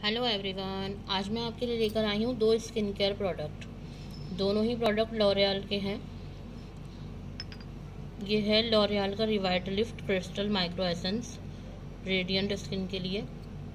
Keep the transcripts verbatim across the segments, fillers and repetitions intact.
Hello everyone, आज मैं आपके लिए लेकर आई हूँ दो स्किन केयर प्रोडक्ट। दोनों ही प्रोडक्ट लॉरियल के हैं। ये है लॉरियल का Revitalift crystal micro essence radiant skin के लिए।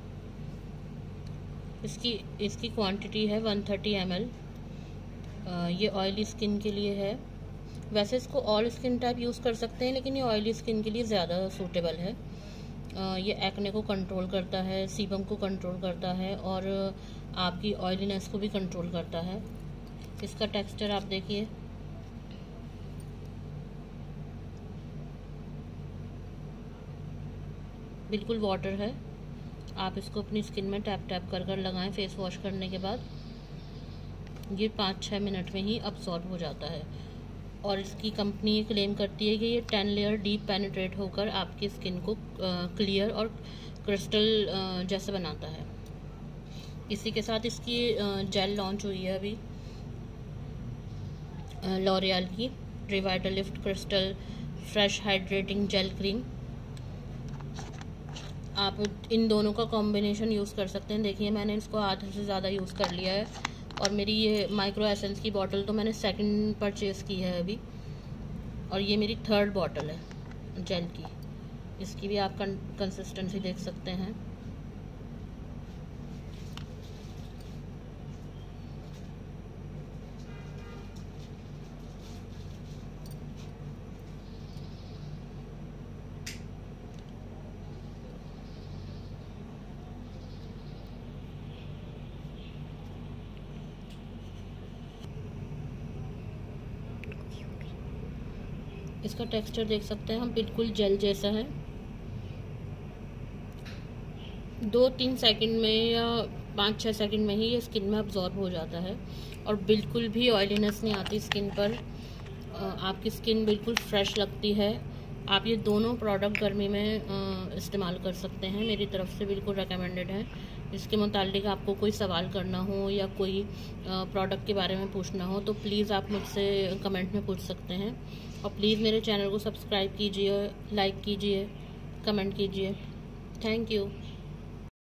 इसकी इसकी क्वांटिटी है वन थर्टी एम एल। ये ऑयली स्किन के लिए है। वैसे इसको ऑल स्किन टाइप यूज़ कर सकते हैं, लेकिन ये ऑयली स्किन के लिए ज़्यादा सूटेबल है। ये एक्ने को कंट्रोल करता है, सीबम को कंट्रोल करता है और आपकी ऑयलीनेस को भी कंट्रोल करता है। इसका टेक्सचर आप देखिए, बिल्कुल वाटर है। आप इसको अपनी स्किन में टैप टैप कर कर लगाएं फेस वॉश करने के बाद। ये पाँच छः मिनट में ही अब्सॉर्ब हो जाता है और इसकी कंपनी ये क्लेम करती है कि ये टेन लेयर डीप पेनिट्रेट होकर आपकी स्किन को क्लियर और क्रिस्टल जैसे बनाता है। इसी के साथ इसकी जेल लॉन्च हुई है अभी, लॉरियल की Revitalift crystal fresh hydrating gel cream. आप इन दोनों का कॉम्बिनेशन यूज़ कर सकते हैं। देखिए, मैंने इसको आधे से ज़्यादा यूज़ कर लिया है और मेरी ये माइक्रो एसेंस की बॉटल तो मैंने सेकंड परचेज़ की है अभी, और ये मेरी थर्ड बॉटल है जेल की। इसकी भी आप कंसिस्टेंसी देख सकते हैं। इसका टेक्सचर देख सकते हैं हम, बिल्कुल जेल जैसा है। दो तीन सेकंड में या पाँच छः सेकंड में ही ये स्किन में अब्जॉर्ब हो जाता है और बिल्कुल भी ऑयलीनेस नहीं आती स्किन पर। आपकी स्किन बिल्कुल फ्रेश लगती है। आप ये दोनों प्रोडक्ट गर्मी में इस्तेमाल कर सकते हैं। मेरी तरफ से बिल्कुल रिकमेंडेड है। इसके मुतालिक आपको कोई सवाल करना हो या कोई प्रोडक्ट के बारे में पूछना हो तो प्लीज़ आप मुझसे कमेंट में पूछ सकते हैं। और प्लीज़ मेरे चैनल को सब्सक्राइब कीजिए, लाइक कीजिए, कमेंट कीजिए। Thank you.